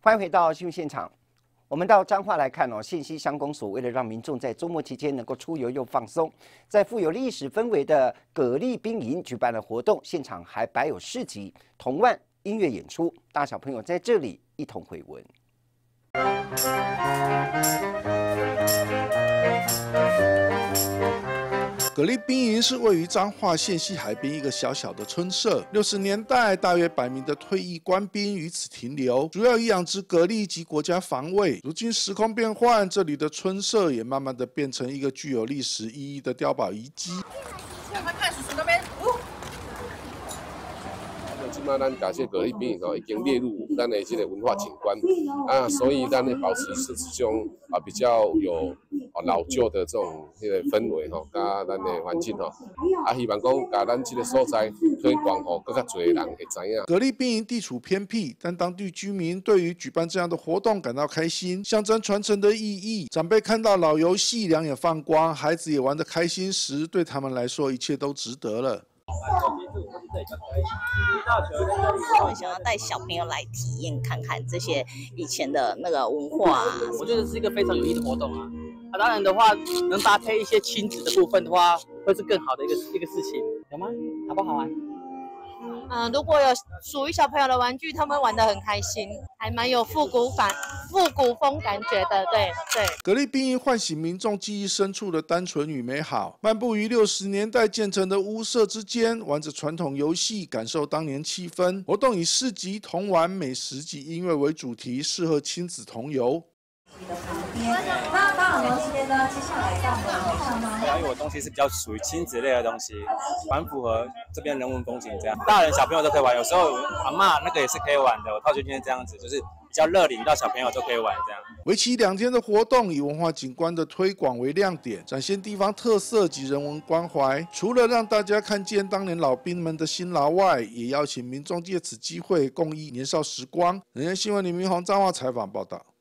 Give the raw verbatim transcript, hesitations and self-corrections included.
欢迎回到新闻现场。我们到彰化来看哦，县西乡公所为了让民众在周末期间能够出游又放松，在富有历史氛围的蛤蜊兵营举办了活动，现场还摆有市集、童玩、音乐演出，大小朋友在这里一同回温。 蛤蜊兵营是位于彰化县西海边一个小小的村舍。六十年代，大约百名的退役官兵于此停留，主要以养殖蛤蜊及国家防卫。如今时空变换，这里的村舍也慢慢的变成一个具有历史意义的碉堡遗迹。 看叔叔那边。 即马咱甲这蛤蜊兵营吼已经列入咱的这个文化景观啊，所以咱的保持是这种啊比较有啊老旧的这种这个氛围吼，甲咱的环境吼，啊希望讲甲咱这个所在推广吼，更加多人会知影。 蛤蜊兵营地处偏僻，但当地居民对于举办这样的活动感到开心，象征传承的意义。长辈看到老游戏两眼放光，孩子也玩得开心时，对他们来说一切都值得了。 我很想要带小朋友来体验看看这些以前的那个文化啊， 我觉得是一个非常有意义的活动啊。啊，当然的话，能搭配一些亲子的部分的话，会是更好的一个一个事情，有吗？好不好玩？ 嗯，如果有属于小朋友的玩具，他们玩得很开心，还蛮有复古感、复古风感觉的。对对。 蛤蜊兵营唤醒民众记忆深处的单纯与美好，漫步于六十年代建成的屋舍之间，玩着传统游戏，感受当年气氛。活动以市集、童玩、美食及音乐为主题，适合亲子同游。 的旁边，那当然这边呢，接下来到我们楼上呢。 对啊，因为我东西是比较属于亲子类的东西，蛮符合这边人文风情这样，大人小朋友都可以玩，有时候阿嬷那个也是可以玩的。我套圈圈这样子，就是比较乐龄到小朋友都可以玩这样。 为期两天的活动以文化景观的推广为亮点，展现地方特色及人文关怀。除了让大家看见当年老兵们的辛劳外，也邀请民众借此机会共忆年少时光。人间新闻李明宏彰化采访报道。